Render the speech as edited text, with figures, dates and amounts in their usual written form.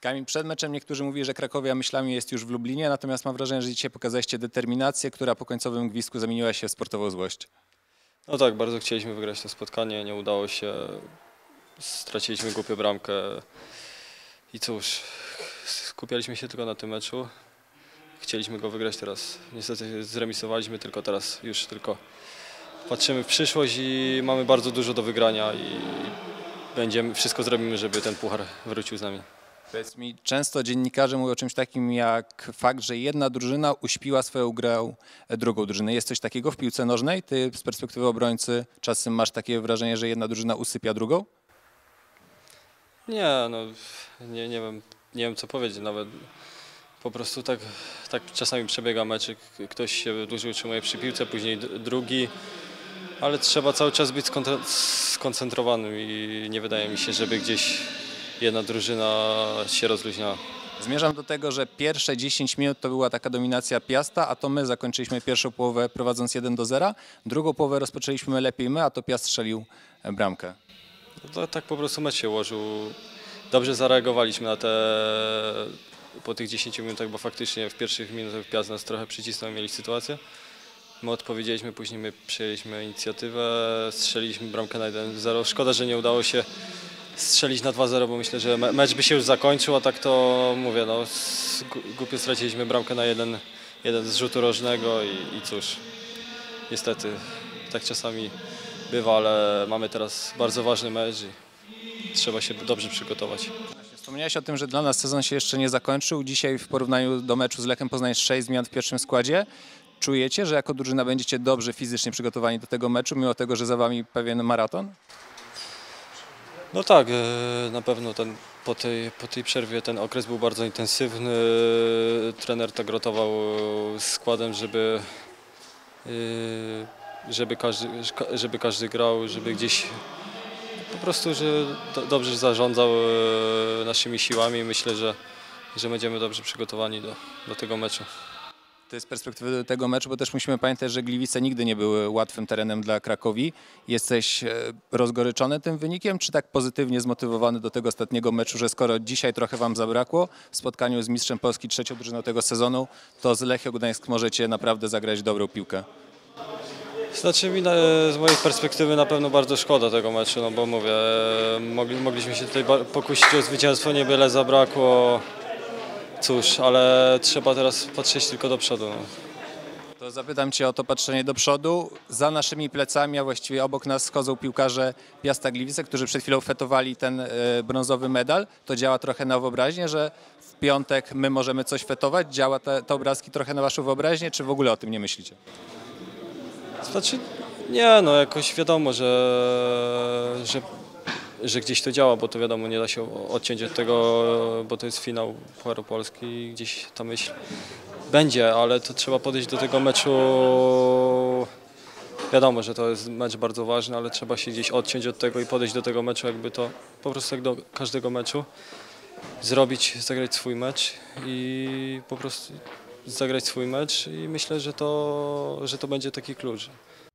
Kamil, przed meczem niektórzy mówili, że Krakowia myślami jest już w Lublinie, natomiast mam wrażenie, że dzisiaj pokazaliście determinację, która po końcowym gwizdku zamieniła się w sportową złość. No tak, bardzo chcieliśmy wygrać to spotkanie, nie udało się, straciliśmy głupią bramkę i cóż, skupialiśmy się tylko na tym meczu. Chcieliśmy go wygrać teraz, niestety zremisowaliśmy, tylko teraz już tylko patrzymy w przyszłość i mamy bardzo dużo do wygrania i wszystko zrobimy, żeby ten puchar wrócił z nami. Powiedz mi, często dziennikarze mówią o czymś takim jak fakt, że jedna drużyna uśpiła swoją grę drugą drużynę. Jest coś takiego w piłce nożnej? Ty z perspektywy obrońcy czasem masz takie wrażenie, że jedna drużyna usypia drugą? Nie, no nie wiem co powiedzieć nawet. Po prostu tak czasami przebiega mecz, ktoś się dłużej utrzymuje przy piłce, później drugi, ale trzeba cały czas być skoncentrowanym i nie wydaje mi się, żeby gdzieś jedna drużyna się rozluźniała. Zmierzam do tego, że pierwsze 10 minut to była taka dominacja Piasta, a to my zakończyliśmy pierwszą połowę prowadząc 1-0. Drugą połowę rozpoczęliśmy lepiej my, a to Piast strzelił bramkę. No to, tak po prostu mecz się ułożył. Dobrze zareagowaliśmy na po tych 10 minutach, bo faktycznie w pierwszych minutach Piast nas trochę przycisnął, mieli sytuację. My odpowiedzieliśmy, później my przejęliśmy inicjatywę, strzeliliśmy bramkę na 1-0. Szkoda, że nie udało się strzelić na 2-0, bo myślę, że mecz by się już zakończył, a tak to mówię, no głupio straciliśmy bramkę na jeden z rzutu rożnego i cóż, niestety tak czasami bywa, ale mamy teraz bardzo ważny mecz i trzeba się dobrze przygotować. Wspomniałeś o tym, że dla nas sezon się jeszcze nie zakończył. Dzisiaj w porównaniu do meczu z Lechem Poznań 6 zmian w pierwszym składzie. Czujecie, że jako drużyna będziecie dobrze fizycznie przygotowani do tego meczu, mimo tego, że za wami pewien maraton? No tak, na pewno po tej przerwie ten okres był bardzo intensywny. Trener tak rotował składem, żeby każdy grał, żeby gdzieś po prostu, że dobrze zarządzał naszymi siłami. Myślę, że będziemy dobrze przygotowani do tego meczu. To jest z perspektywy tego meczu, bo też musimy pamiętać, że Gliwice nigdy nie były łatwym terenem dla Krakowi. Jesteś rozgoryczony tym wynikiem, czy tak pozytywnie zmotywowany do tego ostatniego meczu, że skoro dzisiaj trochę wam zabrakło w spotkaniu z mistrzem Polski, trzecią drużyną tego sezonu, to z Lechią Gdańsk możecie naprawdę zagrać dobrą piłkę? Znaczy mi z mojej perspektywy na pewno bardzo szkoda tego meczu, no bo mówię, mogliśmy się tutaj pokusić o zwycięstwo, niewiele zabrakło. Cóż, ale trzeba teraz patrzeć tylko do przodu. No. To zapytam cię o to patrzenie do przodu. Za naszymi plecami, a właściwie obok nas schodzą piłkarze Piasta Gliwice, którzy przed chwilą fetowali ten brązowy medal. To działa trochę na wyobraźnię, że w piątek my możemy coś fetować? Działa te obrazki trochę na waszą wyobraźnię, czy w ogóle o tym nie myślicie? Znaczy, nie, no jakoś wiadomo, że gdzieś to działa, bo to wiadomo, nie da się odciąć od tego, bo to jest finał Pucharu Polski i gdzieś ta myśl będzie, ale to trzeba podejść do tego meczu, wiadomo, że to jest mecz bardzo ważny, ale trzeba się gdzieś odciąć od tego i podejść do tego meczu, jakby to po prostu jak do każdego meczu zagrać swój mecz i po prostu zagrać swój mecz i myślę, że to będzie taki klucz.